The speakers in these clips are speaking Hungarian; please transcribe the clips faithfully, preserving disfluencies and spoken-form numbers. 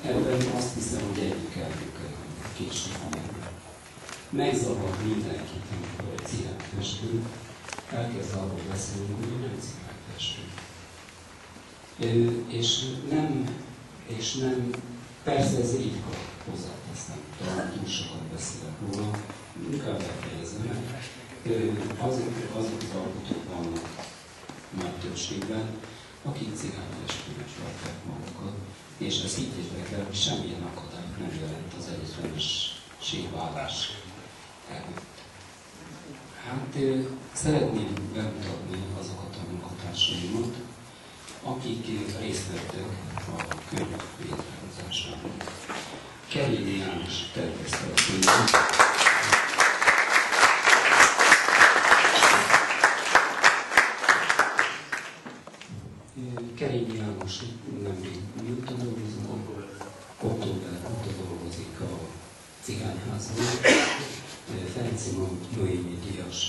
ebben azt hiszem, hogy együtt kell működni, később meg. Megzavar mindenkit, amikor egy cigányfestő elkezd arról beszélni, hogy nem cigányfestő. És nem, és nem, persze ez ritka, hozzáteszem, talán túl sokat beszélek róla, inkább befejezem. Azok, azok az alkotók vannak nagy többségben, akik cigányfestőnek tartják magukat, és ezt higgyétek el, hogy semmilyen akadály nem jelent az egyetemessé válás előtt. Hát szeretném bemutatni azokat a munkatársaimat, akik részt vettek a könyv létrehozásában. Kerényi János tervezte a könyvet. Kerényi János nemrég jött a dolgozó, október óta dolgozik a Cigányházban. Ferenci Noémi díjas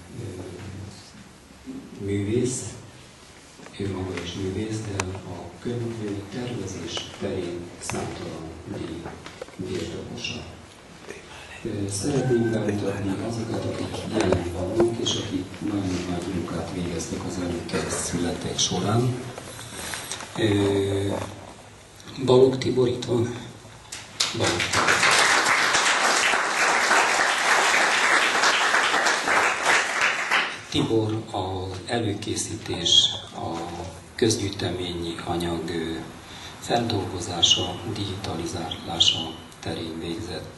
művész, ő maga is művész, de a könyv tervezés terén számtalan díj birtokosa. Szeretném bemutatni azokat, akik jelen vannak, és akik nagyon nagy munkát végeztek az előkészületek során. Balogh Tibor itt van? Balogh Tibor. Tibor az előkészítés, a közgyűjteményi anyag feldolgozása, digitalizálása terén végzett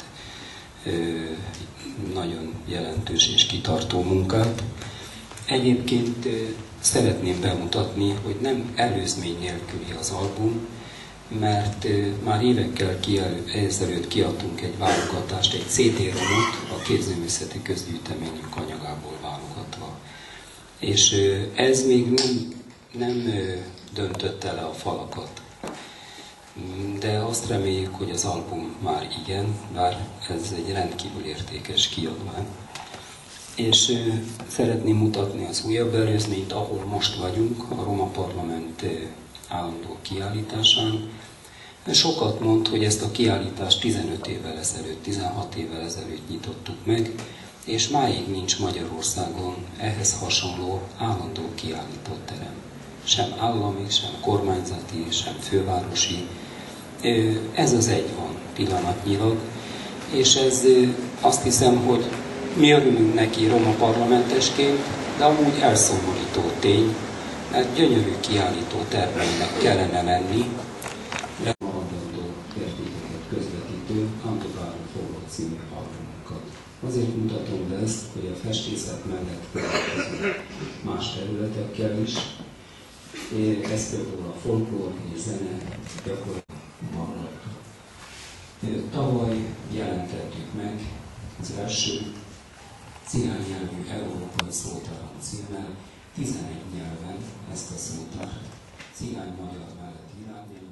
nagyon jelentős és kitartó munkát. Egyébként szeretném bemutatni, hogy nem előzmény nélküli az album, mert már évekkel ezelőtt kiadtunk egy válogatást, egy cé dé-romot a képzőművészeti közgyűjteményünk anyagából válogatva. És ez még nem, nem döntötte le a falakat. De azt reméljük, hogy az album már igen, bár ez egy rendkívül értékes kiadvány. És szeretném mutatni az újabb előzményt, ahol most vagyunk, a Roma Parlament állandó kiállításán. Sokat mond, hogy ezt a kiállítást tizenöt évvel ezelőtt, tizenhat évvel ezelőtt nyitottuk meg, és máig nincs Magyarországon ehhez hasonló állandó kiállítóterem. Sem állami, sem kormányzati, sem fővárosi. Ez az egy van pillanatnyilag, és ez azt hiszem, hogy mi örülünk neki Roma parlamentesként, de amúgy elszomorító tény, mert gyönyörű kiállító termeinek kellene lenni. Maradandó értékeket közvetítő Canto-Báron Forró című albumunkat. Azért mutatom be ezt, hogy a festészet mellett foglalkozunk más területekkel is. Ez például a folklór és zene gyakorlatilag marad. Tavaly jelentettük meg az első cigány nyelvű európai szótárat címmel, tizenegy nyelven ezt a szótárt cigány magyar mellett világban.